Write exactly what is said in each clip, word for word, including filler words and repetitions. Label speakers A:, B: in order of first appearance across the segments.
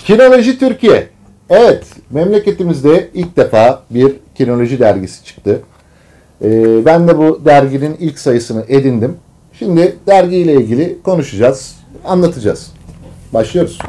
A: Kinoloji Türkiye. Evet, memleketimizde ilk defa bir kinoloji dergisi çıktı. Ee, ben de bu derginin ilk sayısını edindim. Şimdi dergiyle ilgili konuşacağız, anlatacağız. Başlıyoruz.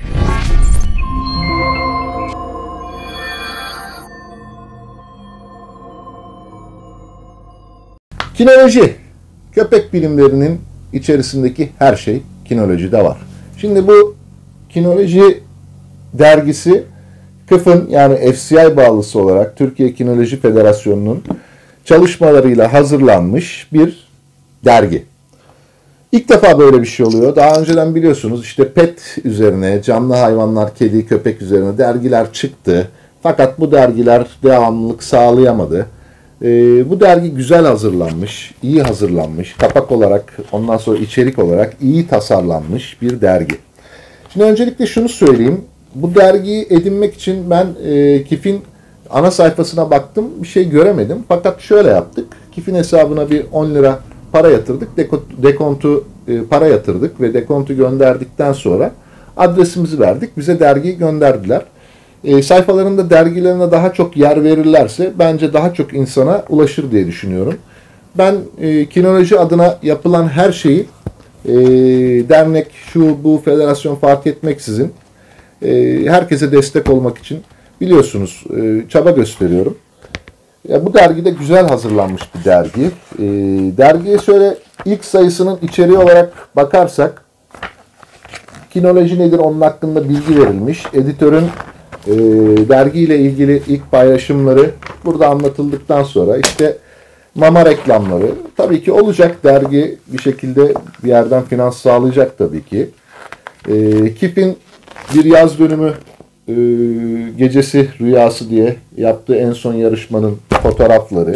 A: Kinoloji, köpek bilimlerinin içerisindeki her şey kinolojide var. Şimdi bu kinoloji dergisi K I F'ın yani F C I bağlısı olarak Türkiye Kinoloji Federasyonu'nun çalışmalarıyla hazırlanmış bir dergi. İlk defa böyle bir şey oluyor. Daha önceden biliyorsunuz işte pet üzerine, canlı hayvanlar, kedi, köpek üzerine dergiler çıktı. Fakat bu dergiler devamlılık sağlayamadı. Ee, bu dergi güzel hazırlanmış, iyi hazırlanmış. Kapak olarak, ondan sonra içerik olarak iyi tasarlanmış bir dergi. Şimdi öncelikle şunu söyleyeyim. Bu dergiyi edinmek için ben e, K I F'in ana sayfasına baktım. Bir şey göremedim. Fakat şöyle yaptık. K I F'in hesabına bir on lira para yatırdık. Deko, dekontu e, para yatırdık ve dekontu gönderdikten sonra adresimizi verdik. Bize dergiyi gönderdiler. E, sayfalarında dergilerine daha çok yer verirlerse bence daha çok insana ulaşır diye düşünüyorum. Ben e, kinoloji adına yapılan her şeyi e, dernek, şu bu federasyon fark etmeksizin e, herkese destek olmak için biliyorsunuz e, çaba gösteriyorum. Ya, bu dergide güzel hazırlanmış bir dergi. E, dergiye şöyle ilk sayısının içeriği olarak bakarsak kinoloji nedir onun hakkında bilgi verilmiş. Editörün e, dergiyle ilgili ilk paylaşımları burada anlatıldıktan sonra işte mama reklamları tabii ki olacak. Dergi bir şekilde bir yerden finans sağlayacak tabii ki. E, K I F'in bir yaz dönümü e, gecesi rüyası diye yaptığı en son yarışmanın fotoğrafları.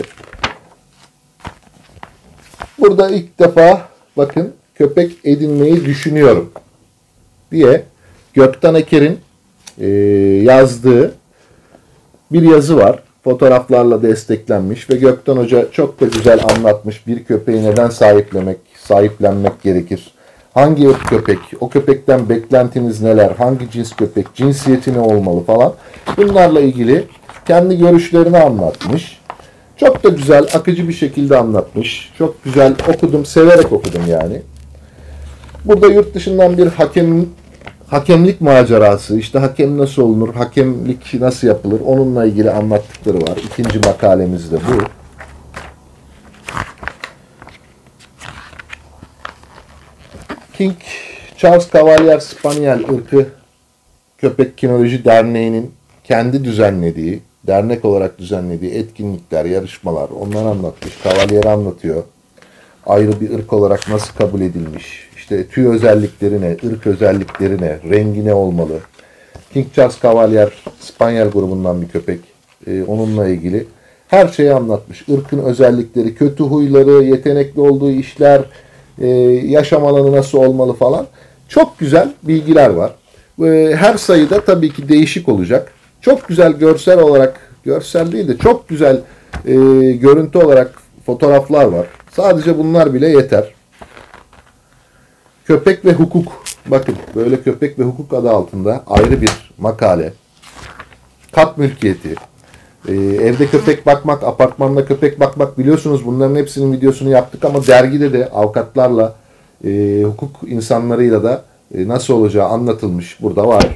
A: Burada ilk defa bakın köpek edinmeyi düşünüyorum diye Gökten Eker'in e, yazdığı bir yazı var. Fotoğraflarla desteklenmiş ve Gökten Hoca çok da güzel anlatmış. Bir köpeği neden sahiplemek, sahiplenmek gerekir? Hangi ırk köpek? O köpekten beklentiniz neler? Hangi cins köpek? Cinsiyeti ne olmalı falan. Bunlarla ilgili kendi görüşlerini anlatmış. Çok da güzel, akıcı bir şekilde anlatmış. Çok güzel okudum, severek okudum yani. Burada yurt dışından bir hakem hakemlik macerası, işte hakem nasıl olunur, hakemlik nasıl yapılır, onunla ilgili anlattıkları var. İkinci makalemiz de bu. King Charles Cavalier Spaniel ırkı Köpek Kinoloji Derneği'nin kendi düzenlediği, dernek olarak düzenlediği etkinlikler, yarışmalar, onları anlatmış. Cavalier'i anlatıyor. Ayrı bir ırk olarak nasıl kabul edilmiş, işte tüy özellikleri ne, ırk özellikleri ne, rengi ne olmalı. King Charles Cavalier Spaniel grubundan bir köpek. Ee, onunla ilgili her şeyi anlatmış. Irkın özellikleri, kötü huyları, yetenekli olduğu işler, e, yaşam alanı nasıl olmalı falan. Çok güzel bilgiler var. E, her sayıda tabii ki değişik olacak. Çok güzel görsel olarak, görsel değil de çok güzel e, görüntü olarak fotoğraflar var. Sadece bunlar bile yeter. Köpek ve hukuk. Bakın böyle köpek ve hukuk adı altında ayrı bir makale. Kat mülkiyeti. Ee, evde köpek bakmak, apartmanda köpek bakmak biliyorsunuz bunların hepsinin videosunu yaptık ama dergide de avukatlarla, e, hukuk insanlarıyla da e, nasıl olacağı anlatılmış. Burada var.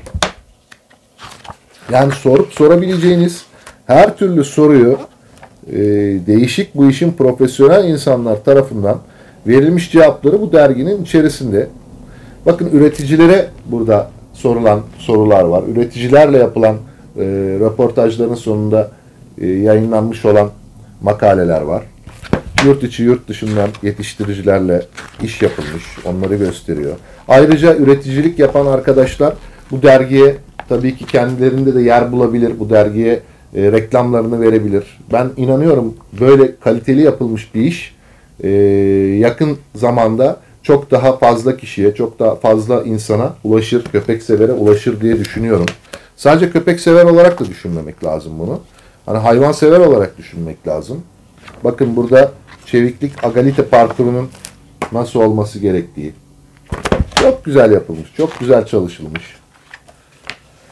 A: Yani sorup sorabileceğiniz her türlü soruyu e, değişik bu işin profesyonel insanlar tarafından verilmiş cevapları bu derginin içerisinde. Bakın üreticilere burada sorulan sorular var. Üreticilerle yapılan e, röportajların sonunda e, yayınlanmış olan makaleler var. Yurt içi yurt dışından yetiştiricilerle iş yapılmış. Onları gösteriyor. Ayrıca üreticilik yapan arkadaşlar bu dergiye tabii ki kendilerinde de yer bulabilir. Bu dergiye e, reklamlarını verebilir. Ben inanıyorum böyle kaliteli yapılmış bir iş e, yakın zamanda çok daha fazla kişiye, çok daha fazla insana ulaşır, köpek severe ulaşır diye düşünüyorum. Sadece köpek sever olarak da düşünmemek lazım bunu. Hani hayvan sever olarak düşünmek lazım. Bakın burada çeviklik agalite parkurunun nasıl olması gerektiği. Çok güzel yapılmış, çok güzel çalışılmış.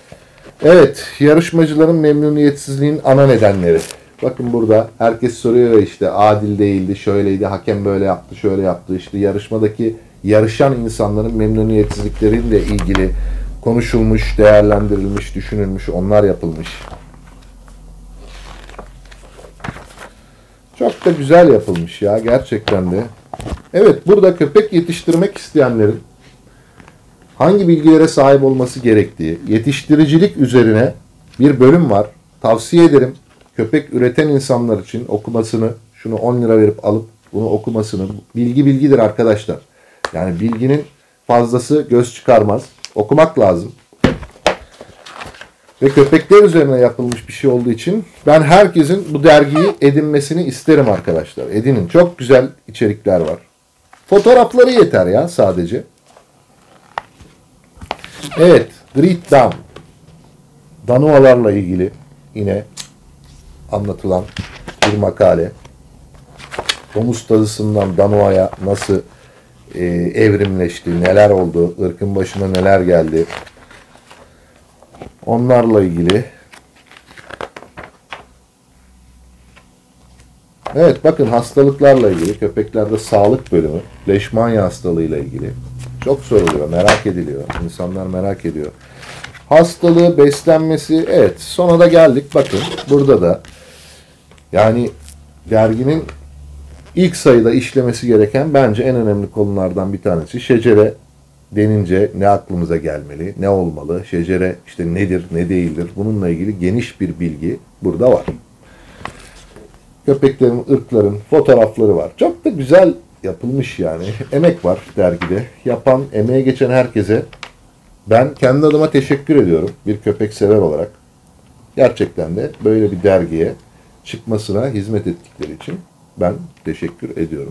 A: Evet, yarışmacıların memnuniyetsizliğin ana nedenleri. Bakın burada herkes soruyor ya, işte adil değildi, şöyleydi, hakem böyle yaptı, şöyle yaptı. İşte yarışmadaki yarışan insanların memnuniyetsizlikleriyle ilgili konuşulmuş, değerlendirilmiş, düşünülmüş, onlar yapılmış. Çok da güzel yapılmış ya, gerçekten de. Evet, burada köpek yetiştirmek isteyenlerin hangi bilgilere sahip olması gerektiği, yetiştiricilik üzerine bir bölüm var. Tavsiye ederim. Köpek üreten insanlar için okumasını, şunu on lira verip alıp bunu okumasını. Bilgi bilgidir arkadaşlar. Yani bilginin fazlası göz çıkarmaz. Okumak lazım. Ve köpekler üzerine yapılmış bir şey olduğu için ben herkesin bu dergiyi edinmesini isterim arkadaşlar. Edinin. Çok güzel içerikler var. Fotoğrafları yeter ya sadece. Evet, Great Dane. Danualarla ilgili yine anlatılan bir makale. Domuz tazısından Danua'ya nasıl e, evrimleşti, neler oldu, ırkın başına neler geldi. Onlarla ilgili. Evet, bakın hastalıklarla ilgili, köpeklerde sağlık bölümü, leishmania hastalığıyla ilgili. Çok soruluyor, merak ediliyor. İnsanlar merak ediyor. Hastalığı, beslenmesi, evet, sona da geldik. Bakın burada da yani derginin ilk sayıda işlemesi gereken bence en önemli konulardan bir tanesi. Şecere denince ne aklımıza gelmeli, ne olmalı, şecere işte nedir, ne değildir, bununla ilgili geniş bir bilgi burada var. Köpeklerin, ırkların fotoğrafları var. Çok da güzel yapılmış yani. Emek var dergide. Yapan, emeğe geçen herkese ben kendi adıma teşekkür ediyorum. Bir köpek sever olarak. Gerçekten de böyle bir dergiye çıkmasına hizmet ettikleri için ben teşekkür ediyorum.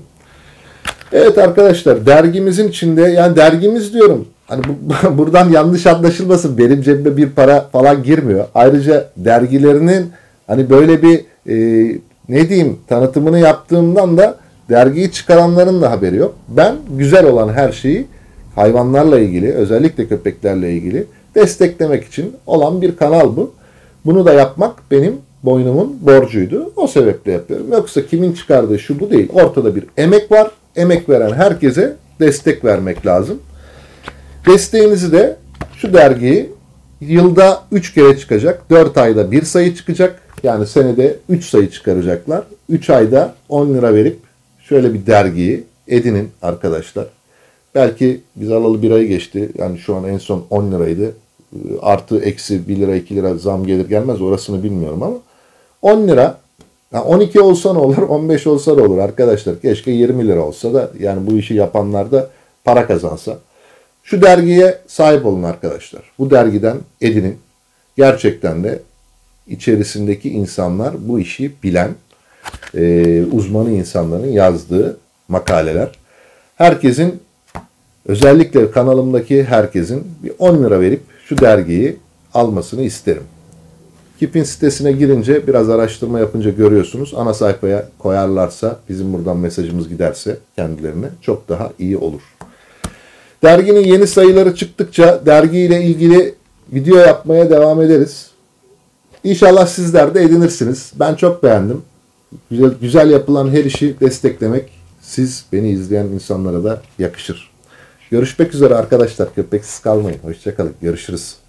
A: Evet arkadaşlar, dergimizin içinde, yani dergimiz diyorum, hani bu, buradan yanlış anlaşılmasın, benim cebime bir para falan girmiyor. Ayrıca dergilerinin hani böyle bir e, ne diyeyim tanıtımını yaptığımdan da dergiyi çıkaranların da haberi yok. Ben güzel olan her şeyi hayvanlarla ilgili, özellikle köpeklerle ilgili desteklemek için olan bir kanal bu. Bunu da yapmak benim boynumun borcuydu. O sebeple yapıyorum. Yoksa kimin çıkardığı şu bu değil. Ortada bir emek var. Emek veren herkese destek vermek lazım. Desteğinizi de şu dergiyi yılda üç kere çıkacak. dört ayda bir sayı çıkacak. Yani senede üç sayı çıkaracaklar. üç ayda on lira verip şöyle bir dergiyi edinin arkadaşlar. Belki biz alalı bir ay geçti. Yani şu an en son on liraydı. Artı eksi bir lira iki lira zam gelir gelmez orasını bilmiyorum ama on lira, yani on iki olsa ne olur, on beş olsa ne olur arkadaşlar. Keşke yirmi lira olsa da yani bu işi yapanlar da para kazansa. Şu dergiye sahip olun arkadaşlar. Bu dergiden edinin. Gerçekten de içerisindeki insanlar bu işi bilen, e, uzmanı insanların yazdığı makaleler. Herkesin, özellikle kanalımdaki herkesin bir on lira verip şu dergiyi almasını isterim. Kip'in sitesine girince, biraz araştırma yapınca görüyorsunuz. Ana sayfaya koyarlarsa, bizim buradan mesajımız giderse kendilerine çok daha iyi olur. Derginin yeni sayıları çıktıkça dergiyle ilgili video yapmaya devam ederiz. İnşallah sizler de edinirsiniz. Ben çok beğendim. Güzel, güzel yapılan her işi desteklemek siz, beni izleyen insanlara da yakışır. Görüşmek üzere arkadaşlar. Köpeksiz kalmayın. Hoşça kalın. Görüşürüz.